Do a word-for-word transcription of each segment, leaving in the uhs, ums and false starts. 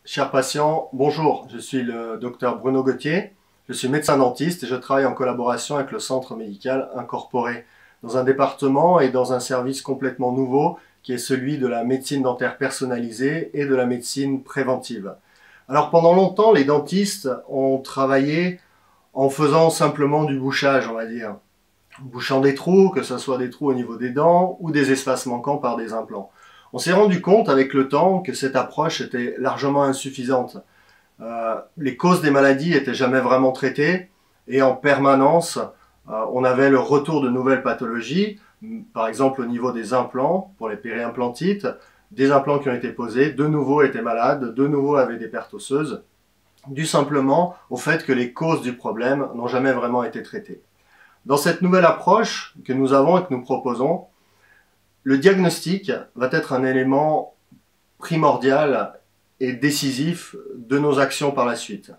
Chers patients, bonjour, je suis le docteur Bruno Gauthier, je suis médecin dentiste et je travaille en collaboration avec le Centre médical incorporé dans un département et dans un service complètement nouveau qui est celui de la médecine dentaire personnalisée et de la médecine préventive. Alors pendant longtemps, les dentistes ont travaillé en faisant simplement du bouchage, on va dire, bouchant des trous, que ce soit des trous au niveau des dents ou des espaces manquants par des implants. On s'est rendu compte avec le temps que cette approche était largement insuffisante. Euh, les causes des maladies n'étaient jamais vraiment traitées et en permanence, euh, on avait le retour de nouvelles pathologies, par exemple au niveau des implants, pour les périimplantites, des implants qui ont été posés, de nouveau étaient malades, de nouveau avaient des pertes osseuses, dû simplement au fait que les causes du problème n'ont jamais vraiment été traitées. Dans cette nouvelle approche que nous avons et que nous proposons, le diagnostic va être un élément primordial et décisif de nos actions par la suite.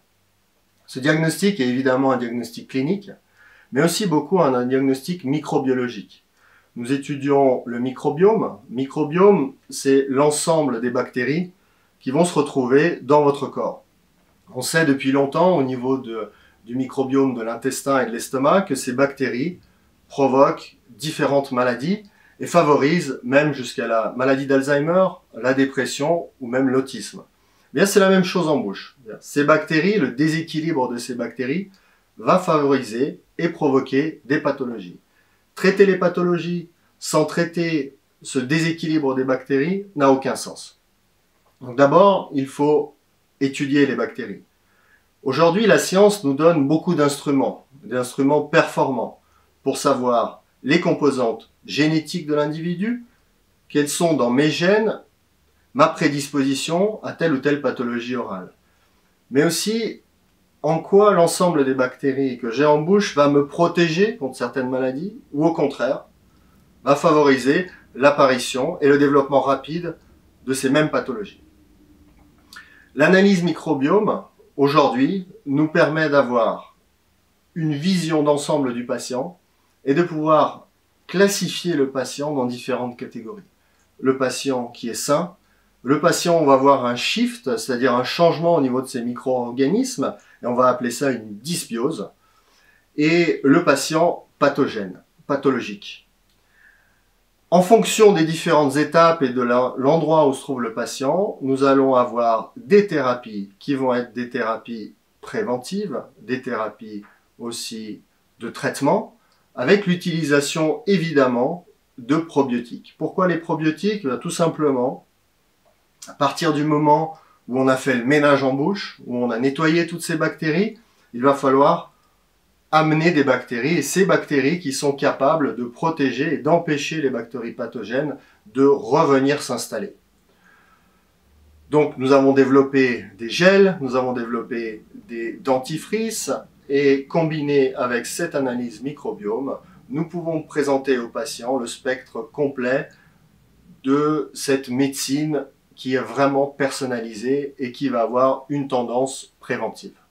Ce diagnostic est évidemment un diagnostic clinique, mais aussi beaucoup un diagnostic microbiologique. Nous étudions le microbiome. Microbiome, c'est l'ensemble des bactéries qui vont se retrouver dans votre corps. On sait depuis longtemps au niveau de, du microbiome de l'intestin et de l'estomac que ces bactéries provoquent différentes maladies et favorise même jusqu'à la maladie d'Alzheimer, la dépression ou même l'autisme. Bien, c'est la même chose en bouche. Ces bactéries, le déséquilibre de ces bactéries va favoriser et provoquer des pathologies. Traiter les pathologies sans traiter ce déséquilibre des bactéries n'a aucun sens. Donc d'abord, il faut étudier les bactéries. Aujourd'hui, la science nous donne beaucoup d'instruments, d'instruments performants pour savoir les composantes génétiques de l'individu, quelles sont dans mes gènes ma prédisposition à telle ou telle pathologie orale. Mais aussi en quoi l'ensemble des bactéries que j'ai en bouche va me protéger contre certaines maladies ou au contraire va favoriser l'apparition et le développement rapide de ces mêmes pathologies. L'analyse microbiome aujourd'hui nous permet d'avoir une vision d'ensemble du patient et de pouvoir classifier le patient dans différentes catégories. Le patient qui est sain, le patient, on va voir un shift, c'est-à-dire un changement au niveau de ses micro-organismes, et on va appeler ça une dysbiose, et le patient pathogène, pathologique. En fonction des différentes étapes et de l'endroit où se trouve le patient, nous allons avoir des thérapies qui vont être des thérapies préventives, des thérapies aussi de traitement, avec l'utilisation évidemment de probiotiques. Pourquoi les probiotiques? Tout simplement, à partir du moment où on a fait le ménage en bouche, où on a nettoyé toutes ces bactéries, il va falloir amener des bactéries, et ces bactéries qui sont capables de protéger et d'empêcher les bactéries pathogènes de revenir s'installer. Donc nous avons développé des gels, nous avons développé des dentifrices, et combiné avec cette analyse microbiome, nous pouvons présenter aux patients le spectre complet de cette médecine qui est vraiment personnalisée et qui va avoir une tendance préventive.